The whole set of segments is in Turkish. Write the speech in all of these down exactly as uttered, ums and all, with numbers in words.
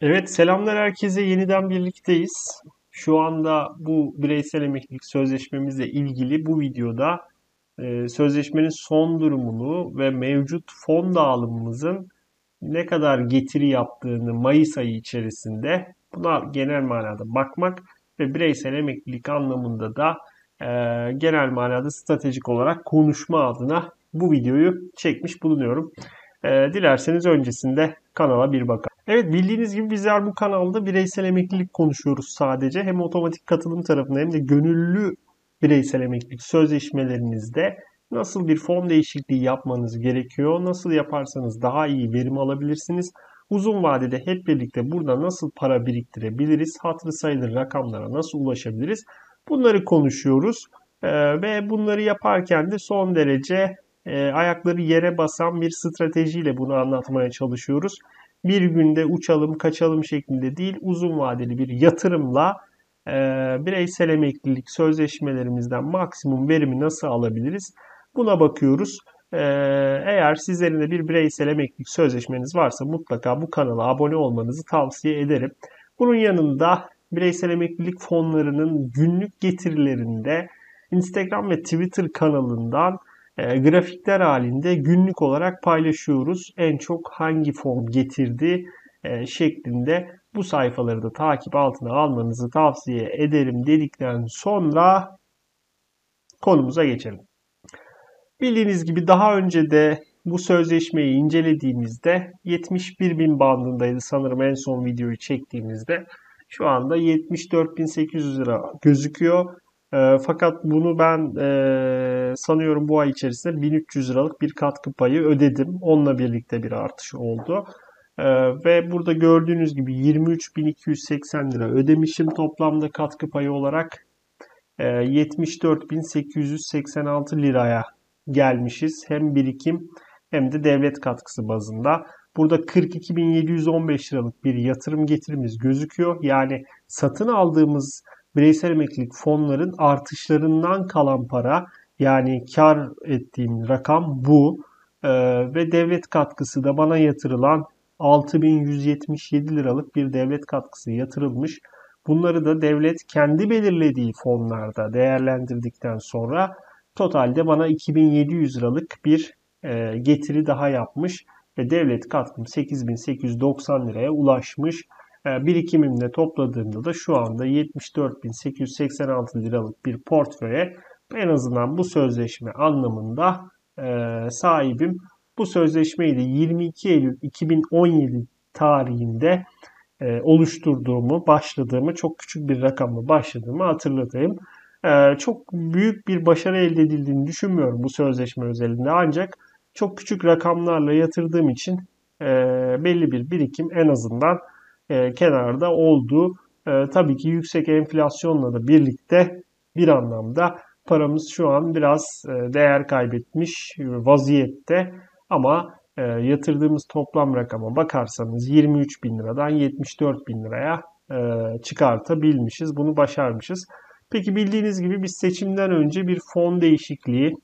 Evet, selamlar herkese. Yeniden birlikteyiz. Şu anda bu bireysel emeklilik sözleşmemizle ilgili bu videoda e, sözleşmenin son durumunu ve mevcut fon dağılımımızın ne kadar getiri yaptığını Mayıs ayı içerisinde buna genel manada bakmak ve bireysel emeklilik anlamında da e, genel manada stratejik olarak konuşma adına bu videoyu çekmiş bulunuyorum. E, dilerseniz öncesinde kanala bir bakalım. Evet, bildiğiniz gibi bizler bu kanalda bireysel emeklilik konuşuyoruz sadece. Hem otomatik katılım tarafında hem de gönüllü bireysel emeklilik sözleşmelerinizde nasıl bir fon değişikliği yapmanız gerekiyor, nasıl yaparsanız daha iyi verim alabilirsiniz, uzun vadede hep birlikte burada nasıl para biriktirebiliriz, hatırı sayılır rakamlara nasıl ulaşabiliriz, bunları konuşuyoruz. Ee, ve bunları yaparken de son derece e, ayakları yere basan bir stratejiyle bunu anlatmaya çalışıyoruz. Bir günde uçalım kaçalım şeklinde değil, uzun vadeli bir yatırımla e, bireysel emeklilik sözleşmelerimizden maksimum verimi nasıl alabiliriz? Buna bakıyoruz. E, eğer sizlerin de bir bireysel emeklilik sözleşmeniz varsa mutlaka bu kanala abone olmanızı tavsiye ederim. Bunun yanında bireysel emeklilik fonlarının günlük getirilerinde Instagram ve Twitter kanalından e, grafikler halinde günlük olarak paylaşıyoruz. En çok hangi fon getirdi e, şeklinde bu sayfaları da takip altına almanızı tavsiye ederim dedikten sonra konumuza geçelim. Bildiğiniz gibi daha önce de bu sözleşmeyi incelediğimizde yetmiş bir bin bandındaydı sanırım en son videoyu çektiğimizde. Şu anda yetmiş dört bin sekiz yüz lira gözüküyor. E, fakat bunu ben e, sanıyorum bu ay içerisinde bin üç yüz liralık bir katkı payı ödedim. Onunla birlikte bir artış oldu. E, ve burada gördüğünüz gibi yirmi üç bin iki yüz seksen lira ödemişim toplamda katkı payı olarak. E, yetmiş dört bin sekiz yüz seksen altı liraya gelmişiz. Hem birikim hem de devlet katkısı bazında. Burada kırk iki bin yedi yüz on beş liralık bir yatırım getirimiz gözüküyor. Yani satın aldığımız bireysel emeklilik fonların artışlarından kalan para, yani kar ettiğim rakam bu. Ee, ve devlet katkısı da bana yatırılan altı bin yüz yetmiş yedi liralık bir devlet katkısı yatırılmış. Bunları da devlet kendi belirlediği fonlarda değerlendirdikten sonra totalde bana iki bin yedi yüz liralık bir e, getiri daha yapmış ve devlet katkım sekiz bin sekiz yüz doksan liraya ulaşmış. E, birikimimle topladığımda da şu anda yetmiş dört bin sekiz yüz seksen altı liralık bir portföye en azından bu sözleşme anlamında e, sahibim. Bu sözleşmeyi de yirmi iki Eylül iki bin on yedi tarihinde e, oluşturduğumu, başladığımı, çok küçük bir rakamla başladığımı hatırlatayım. E, çok büyük bir başarı elde edildiğini düşünmüyorum bu sözleşme özelinde. Ancak çok küçük rakamlarla yatırdığım için e, belli bir birikim en azından e, kenarda oldu. E, tabii ki yüksek enflasyonla da birlikte bir anlamda paramız şu an biraz e, değer kaybetmiş vaziyette. Ama e, yatırdığımız toplam rakama bakarsanız yirmi üç bin liradan yetmiş dört bin liraya e, çıkartabilmişiz. Bunu başarmışız. Peki bildiğiniz gibi biz seçimden önce bir fon değişikliği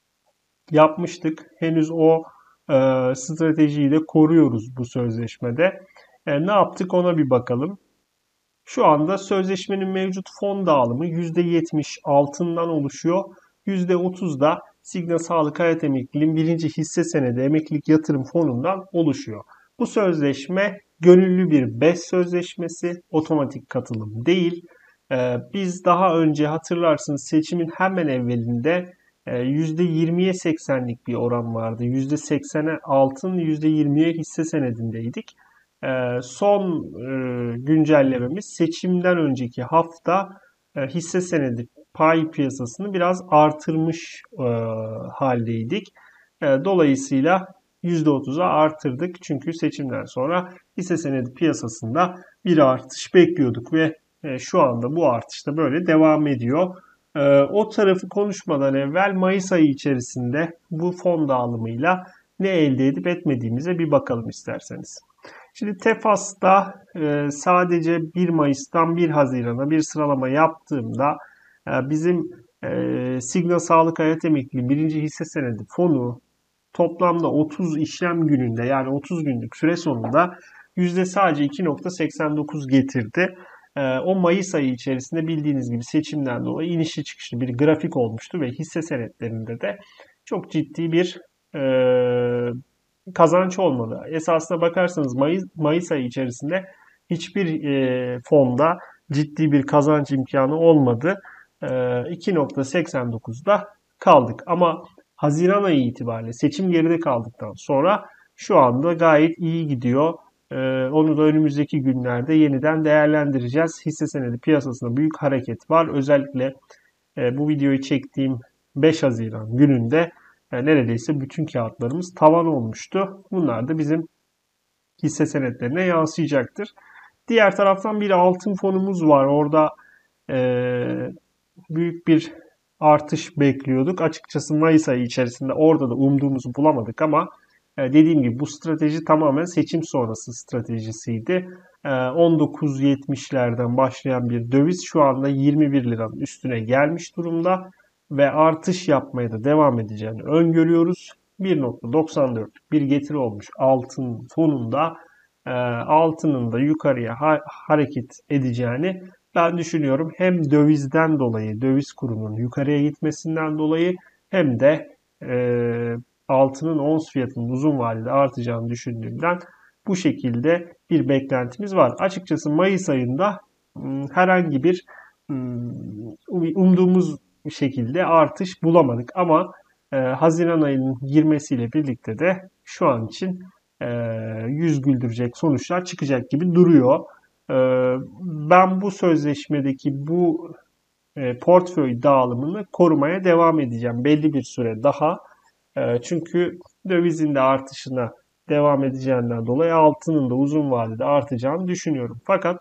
yapmıştık. Henüz o e, stratejiyi de koruyoruz bu sözleşmede. E, ne yaptık ona bir bakalım. Şu anda sözleşmenin mevcut fon dağılımı yüzde yetmiş altından oluşuyor. yüzde otuz da Signa Sağlık Hayat Emekliliğin birinci hisse senedi emeklilik yatırım fonundan oluşuyor. Bu sözleşme gönüllü bir BES sözleşmesi, otomatik katılım değil. Ee, biz daha önce hatırlarsınız seçimin hemen evvelinde e, yüzde yirmiye seksenlik bir oran vardı. yüzde seksene altın, yüzde yirmiye hisse senedindeydik. Ee, son e, güncellememiz seçimden önceki hafta e, hisse senedi pay piyasasını biraz artırmış e, haldeydik. E, dolayısıyla yüzde otuza artırdık. Çünkü seçimden sonra hisse senedi piyasasında bir artış bekliyorduk ve e, şu anda bu artış da böyle devam ediyor. E, o tarafı konuşmadan evvel Mayıs ayı içerisinde bu fon dağılımıyla ne elde edip etmediğimize bir bakalım isterseniz. Şimdi Tefas'ta e, sadece bir Mayıs'tan bir Haziran'a bir sıralama yaptığımda e, bizim e, Signa Sağlık Hayat Emekliliği birinci hisse senedi fonu toplamda otuz işlem gününde, yani otuz günlük süre sonunda yüzde sadece iki nokta seksen dokuz getirdi. Ee, o Mayıs ayı içerisinde bildiğiniz gibi seçimden dolayı inişli çıkışlı bir grafik olmuştu ve hisse senetlerinde de çok ciddi bir e, kazanç olmadı. Esasına bakarsanız Mayıs, Mayıs ayı içerisinde hiçbir e, fonda ciddi bir kazanç imkanı olmadı. E, iki nokta seksen dokuzda kaldık. Ama Haziran ayı itibariyle seçim geride kaldıktan sonra şu anda gayet iyi gidiyor. Ee, onu da önümüzdeki günlerde yeniden değerlendireceğiz. Hisse senedi piyasasında büyük hareket var. Özellikle e, bu videoyu çektiğim beş Haziran gününde e, neredeyse bütün kağıtlarımız tavan olmuştu. Bunlar da bizim hisse senetlerine yansıyacaktır. Diğer taraftan bir altın fonumuz var. Orada e, büyük bir artış bekliyorduk. Açıkçası Mayıs ayı içerisinde orada da umduğumuzu bulamadık ama dediğim gibi bu strateji tamamen seçim sonrası stratejisiydi. on dokuz yetmişlerden başlayan bir döviz şu anda yirmi bir liranın üstüne gelmiş durumda ve artış yapmaya da devam edeceğini öngörüyoruz. bir nokta doksan dört bir getiri olmuş altın fonunda altının da yukarıya hareket edeceğini ben düşünüyorum. Hem dövizden dolayı, döviz kurunun yukarıya gitmesinden dolayı hem de e, altının ons fiyatının uzun vadede artacağını düşündüğümden bu şekilde bir beklentimiz var. Açıkçası Mayıs ayında herhangi bir umduğumuz şekilde artış bulamadık ama e, Haziran ayının girmesiyle birlikte de şu an için e, yüz güldürecek sonuçlar çıkacak gibi duruyor. E, ben bu sözleşmedeki bu e, portföy dağılımını korumaya devam edeceğim belli bir süre daha. Çünkü dövizin de artışına devam edeceğinden dolayı altının da uzun vadede artacağını düşünüyorum. Fakat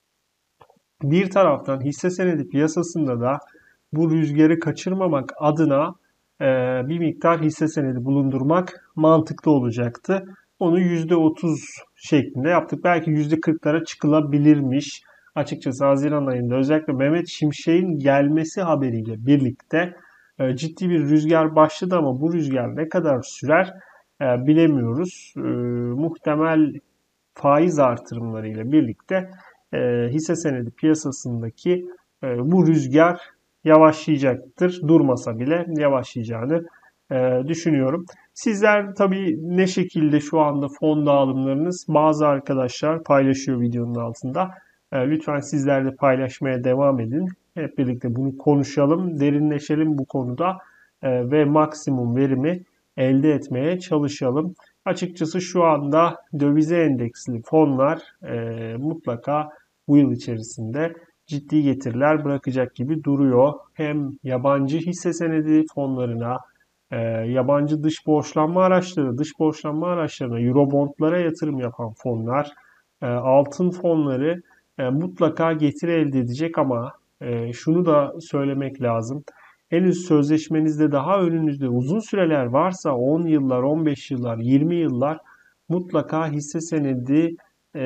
bir taraftan hisse senedi piyasasında da bu rüzgarı kaçırmamak adına bir miktar hisse senedi bulundurmak mantıklı olacaktı. Onu yüzde otuz şeklinde yaptık. Belki yüzde kırklara çıkılabilirmiş. Açıkçası Haziran ayında özellikle Mehmet Şimşek'in gelmesi haberiyle birlikte ciddi bir rüzgar başladı ama bu rüzgar ne kadar sürer bilemiyoruz. Muhtemel faiz artırımlarıyla birlikte hisse senedi piyasasındaki bu rüzgar yavaşlayacaktır. Durmasa bile yavaşlayacağını düşünüyorum. Sizler tabii ne şekilde şu anda fon dağılımlarınız bazı arkadaşlar paylaşıyor videonun altında. Lütfen sizler de paylaşmaya devam edin. Hep birlikte bunu konuşalım, derinleşelim bu konuda ve maksimum verimi elde etmeye çalışalım. Açıkçası şu anda dövize endeksli fonlar e, mutlaka bu yıl içerisinde ciddi getiriler bırakacak gibi duruyor. Hem yabancı hisse senedi fonlarına, e, yabancı dış borçlanma araçları, dış borçlanma araçlarına, Eurobondlara yatırım yapan fonlar, e, altın fonları e, mutlaka getiri elde edecek ama e, şunu da söylemek lazım. Henüz sözleşmenizde daha önünüzde uzun süreler varsa on yıllar, on beş yıllar, yirmi yıllar mutlaka hisse senedi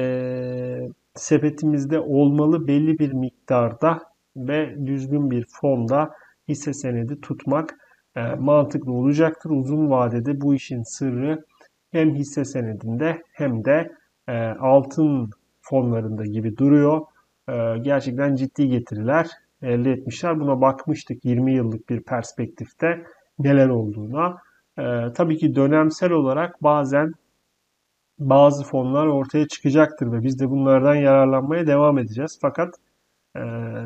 e, sepetimizde olmalı belli bir miktarda ve düzgün bir fonda hisse senedi tutmak e, mantıklı olacaktır. Uzun vadede bu işin sırrı hem hisse senedinde hem de e, altın fonlarında gibi duruyor. E, gerçekten ciddi getiriler elde etmişler. Buna bakmıştık yirmi yıllık bir perspektifte neler olduğuna. Ee, tabii ki dönemsel olarak bazen bazı fonlar ortaya çıkacaktır ve biz de bunlardan yararlanmaya devam edeceğiz. Fakat e,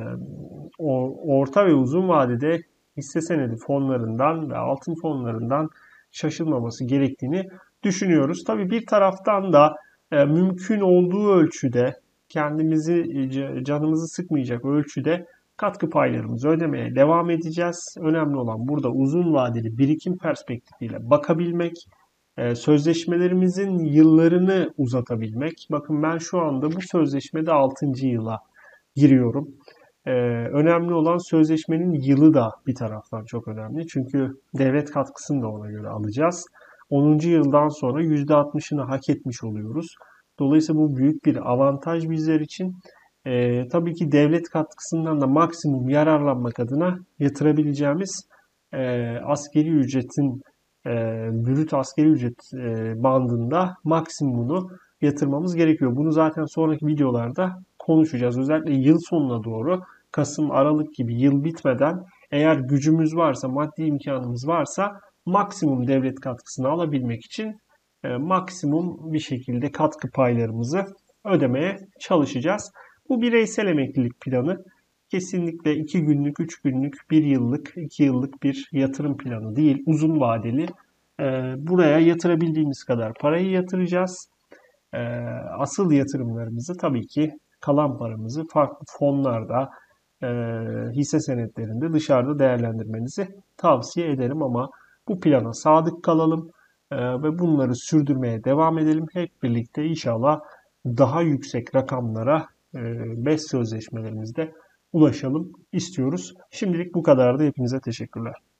o, orta ve uzun vadede hisse senedi fonlarından ve altın fonlarından şaşılmaması gerektiğini düşünüyoruz. Tabii bir taraftan da e, mümkün olduğu ölçüde kendimizi canımızı sıkmayacak ölçüde katkı paylarımızı ödemeye devam edeceğiz. Önemli olan burada uzun vadeli birikim perspektifiyle bakabilmek, sözleşmelerimizin yıllarını uzatabilmek. Bakın ben şu anda bu sözleşmede altıncı yıla giriyorum. Önemli olan sözleşmenin yılı da bir taraftan çok önemli. Çünkü devlet katkısını da ona göre alacağız. onuncu yıldan sonra yüzde altmışını hak etmiş oluyoruz. Dolayısıyla bu büyük bir avantaj bizler için. Ee, tabii ki devlet katkısından da maksimum yararlanmak adına yatırabileceğimiz e, askeri ücretin e, brüt askeri ücret e, bandında maksimumunu yatırmamız gerekiyor. Bunu zaten sonraki videolarda konuşacağız. Özellikle yıl sonuna doğru Kasım, Aralık gibi yıl bitmeden eğer gücümüz varsa, maddi imkanımız varsa maksimum devlet katkısını alabilmek için e, maksimum bir şekilde katkı paylarımızı ödemeye çalışacağız. Bu bireysel emeklilik planı kesinlikle iki günlük, üç günlük, bir yıllık, iki yıllık bir yatırım planı değil, uzun vadeli. E, buraya yatırabildiğimiz kadar parayı yatıracağız. E, asıl yatırımlarımızı tabii ki kalan paramızı farklı fonlarda, e, hisse senetlerinde dışarıda değerlendirmenizi tavsiye ederim ama bu plana sadık kalalım e, ve bunları sürdürmeye devam edelim. Hep birlikte inşallah daha yüksek rakamlara e, BES sözleşmelerimizde ulaşalım istiyoruz. Şimdilik bu kadardı. Hepinize teşekkürler.